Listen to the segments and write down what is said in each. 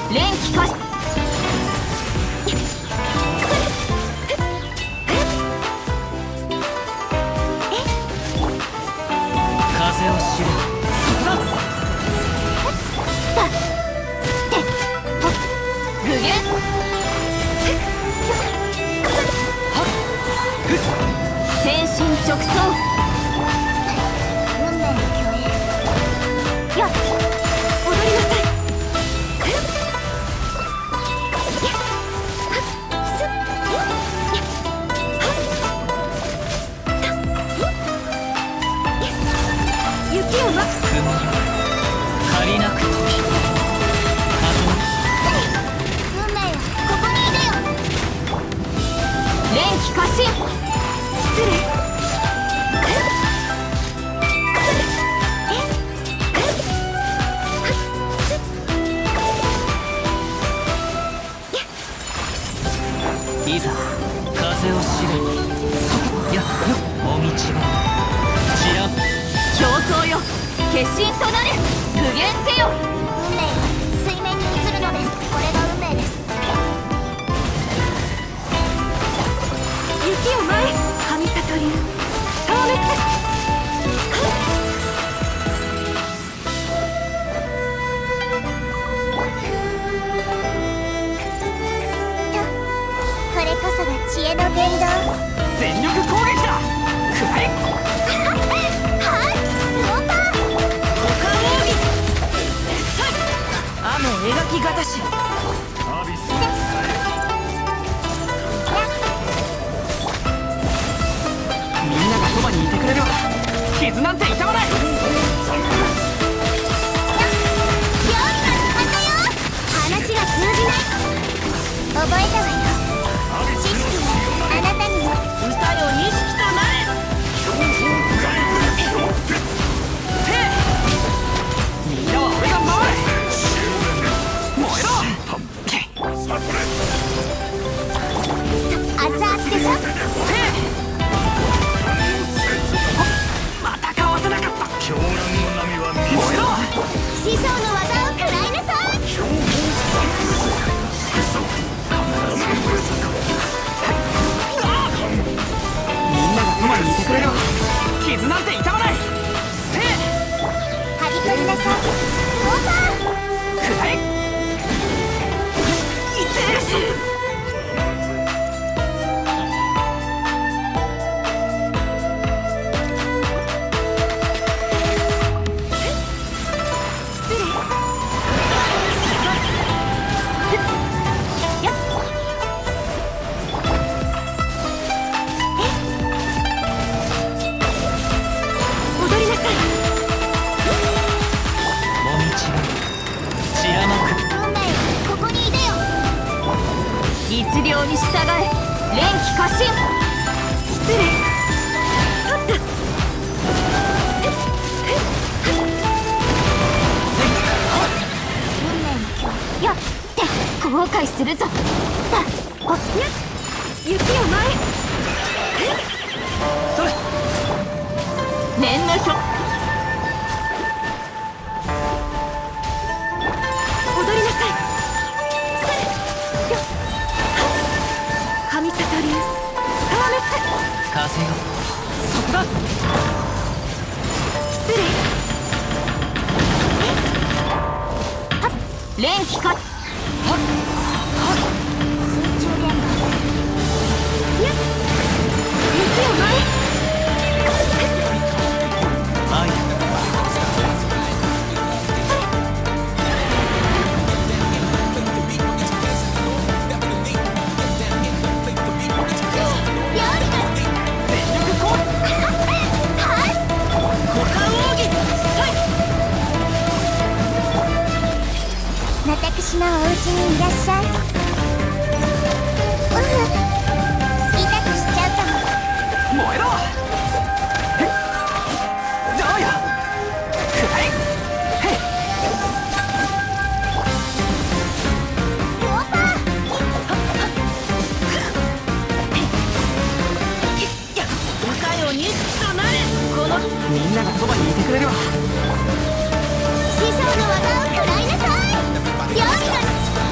連気化し風を知れ。そこだ。 無限天心直送。運命の共演。やっ踊りなさい。雪をま雲には借りなく飛び運命よ、ここにいでよ。連気過信。失礼。 いざ風を知れ。やっもみちば散らん。 競争よ、決心となれ。無限せよ。運命は水面に映るのです。これが運命です。雪を舞え、神里流消滅。これこそが知恵の伝道。 全力攻撃だ。くらえ。雨描きがたし。みんながそばにいてくれれば傷なんて痛まない。 料理の時間だよ。話が通じない。覚えたわよ。知識はあなたにも。 歌よ意識となれ。みんなは俺が守る。燃えろ。 熱々でしょ。 またかわせなかった。狂乱の波は燃えろ。 師匠の技を食らいなさい。 みんながそばにいてくれれば傷なんて痛まない。 はぎ取りなさい。オーバー。 くらえ。いてえ。 律令に従え。連気過信。失礼。運命の今日。やって後悔するぞ。雪を舞え。 それ。 念の表。踊りなさい。神里流消滅。 風よそこだ。 失礼。連気か。水中連動。やっ雪を舞え。私のお家にいらっしゃい。痛くしちゃうかも。 燃えろ。どうよ。くらえ。歌よ日となれ。このみんながそばにいてくれれば。 師匠の技を食らいなさい。料理の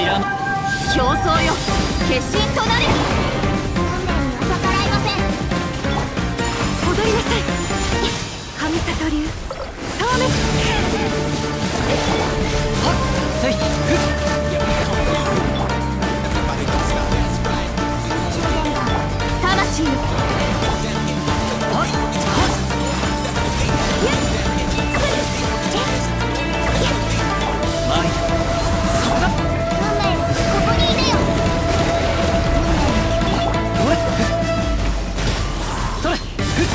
散らま競争よ決心となれ。運命には逆らえません。踊りなさい神里流透明。 はっせいふっ魂よはっはっやっ前そこだ運命ここにいでよ。 おいそれふっ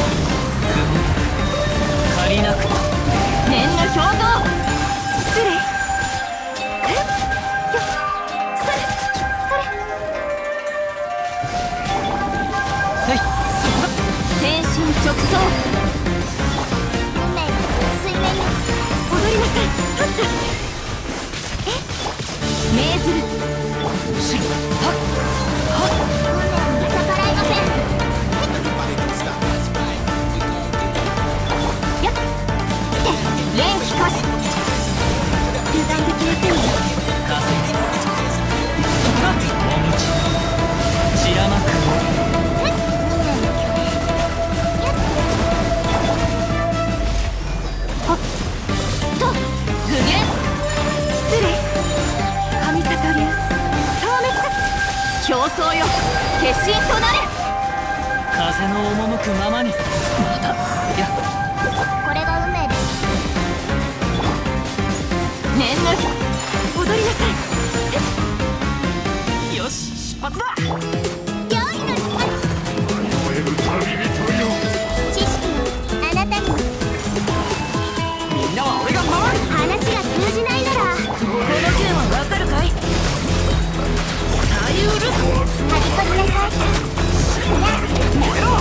借りなく念の表像失礼。天心直送。運命水面よ踊りなさい。はった命ずるしはっはっ運命には逆らえません。やっ連気化し油断できませんよ。 風そこだ大道散らまく無限失礼神里流消滅。競争よ決心となれ。 風の赴くままにまたやこれが運命です。念の踊りなさい。 よし出発だ。 用意の光知識をあなたに。 みんなは俺が守る。 話が通じないならこの件はわかるかい。サリュール張り込みなさい。 燃えろ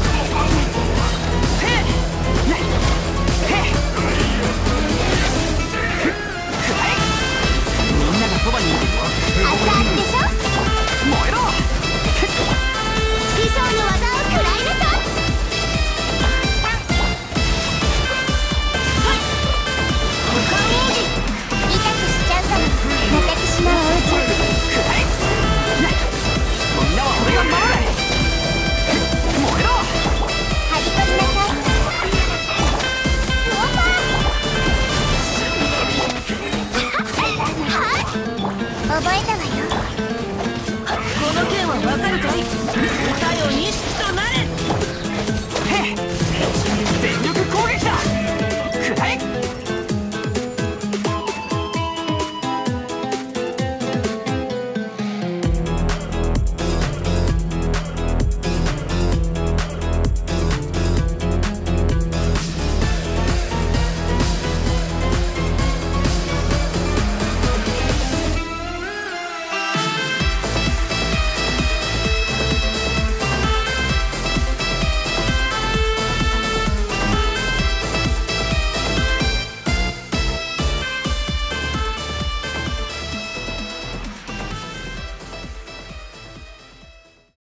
へっへっくらえ。みんながそばにいるよ。 熱々でしょ。 燃えろ師匠の技を食らいなさい。 股間奥義痛くしちゃうかも。私のお家くらえ。みんなは俺が守れ。燃えろ張り込みなさい。覚えた